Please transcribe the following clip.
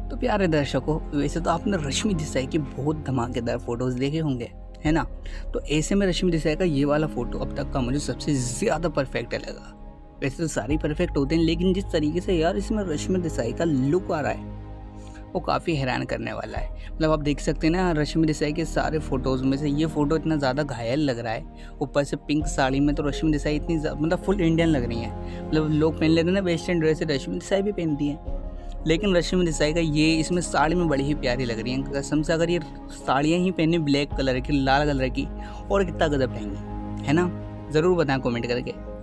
तो प्यारे दर्शकों, वैसे तो आपने रश्मि देसाई की बहुत धमाकेदार फोटोज़ देखे होंगे, है ना? तो ऐसे में रश्मि देसाई का ये वाला फ़ोटो अब तक का मुझे सबसे ज़्यादा परफेक्ट लगा। वैसे तो सारे परफेक्ट होते हैं, लेकिन जिस तरीके से यार इसमें रश्मि देसाई का लुक आ रहा है, वो काफ़ी हैरान करने वाला है। मतलब आप देख सकते हैं ना, रश्मि देसाई के सारे फ़ोटोज़ में से ये फ़ोटो इतना ज़्यादा घायल लग रहा है। ऊपर से पिंक साड़ी में तो रश्मि देसाई इतनी मतलब फुल इंडियन लग रही हैं। मतलब लोग पहन लेते हैं ना वेस्टर्न ड्रेस, रश्मि देसाई भी पहनती हैं। लेकिन रश्मि देसाई का ये इसमें साड़ी में बड़ी ही प्यारी लग रही है। कसम से अगर ये साड़ियाँ ही पहनी ब्लैक कलर की, लाल कलर की, और कितना गजब रहेंगी, है ना? ज़रूर बताएं कमेंट करके।